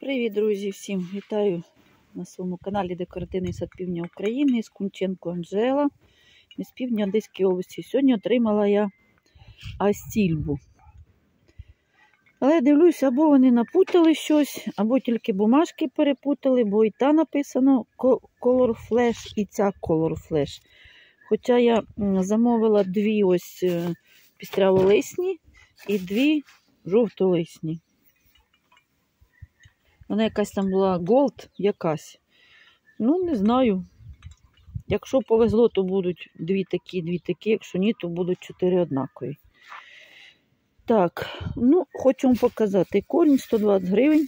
Привіт, друзі! Всім вітаю на своєму каналі Декоративний сад Півдня України з Кунченко Анжела з півдня Одеської області. Сьогодні отримала я астільбу. Але дивлюся, або вони напутали щось, або тільки бумажки перепутали, бо і та написано Color Flash, і ця Color Flash. Хоча я замовила дві ось пістряволисні і дві жовтолисні. Вона якась там була Gold якась. Ну, не знаю. Якщо повезло, то будуть дві такі. Якщо ні, то будуть 4 однакові. Так, ну, хочу вам показати. Корінь 120 гривень.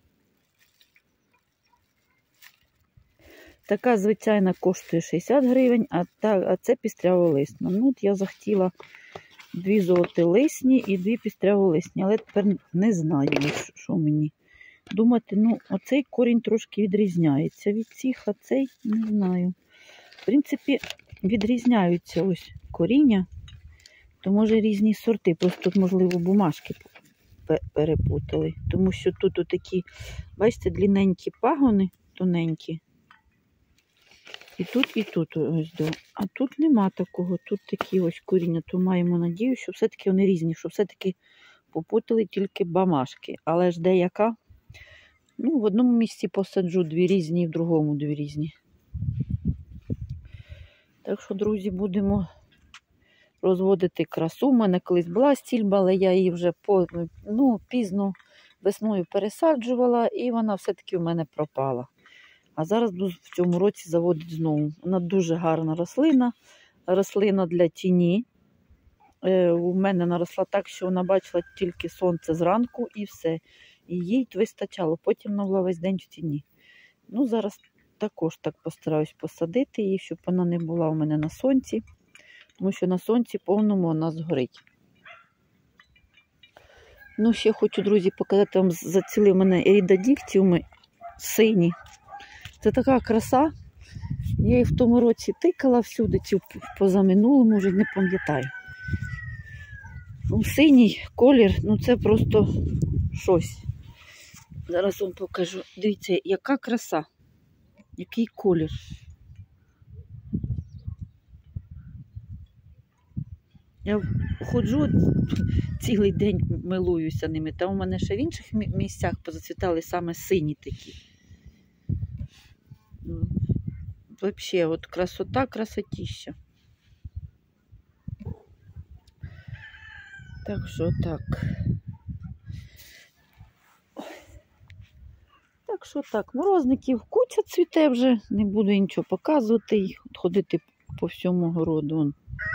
Така звичайна коштує 60 гривень, а це пістряволисна. Ну, от я захотіла дві золотолисні і дві пістряволисні, але тепер не знаю, що мені. Думати, ну, оцей корінь трошки відрізняється від цих, а цей не знаю. В принципі, відрізняються ось коріння, то може різні сорти, просто тут, можливо, бумажки перепутали. Тому що тут отакі, бачите, длинненькі пагони, тоненькі. І тут ось до. А тут нема такого, тут такі ось коріння, то маємо надію, що все-таки вони різні, що все-таки попутали тільки бумажки. Але ж деяка. Ну, в одному місці посаджу дві різні, в другому дві різні. Так що, друзі, будемо розводити красу. У мене колись була стільба, але я її вже пізно весною пересаджувала, і вона все-таки в мене пропала. А зараз буду в цьому році заводити знову. Вона дуже гарна рослина для тіні. У мене наросла так, що вона бачила тільки сонце зранку і все. І їй вистачало, потім вона була весь день в тіні. Ну, зараз також так постараюсь посадити її, щоб вона не була у мене на сонці. Тому що на сонці повному вона згорить. Ну, ще хочу, друзі, показати вам, зацілив у мене ерідодіктіуми сині. Це така краса. Я її в тому році тикала всюди, чи позаминулому, вже не пам'ятаю. Ну, синій колір, ну це просто щось. Зараз вам покажу. Дивіться, яка краса, який колір. Я ходжу, цілий день милуюся ними. Там у мене ще в інших місцях позацвітали саме сині такі. Взагалі, от красота, красотіща. Так що так. Так що так, морозників куча цвіте вже, не буду нічого показувати, їх ходити по всьому городу.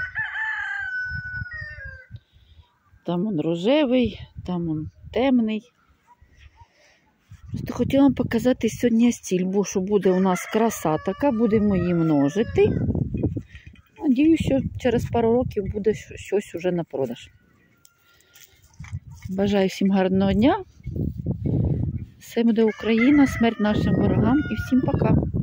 Там он рожевий, там он темний. Просто хотіла вам показати сьогодні стільбу, що буде у нас краса така, будемо її множити. Надіюсь, що через пару років буде щось уже на продаж. Бажаю всім гарного дня. Все буде Україна, смерть нашим ворогам і всім пока.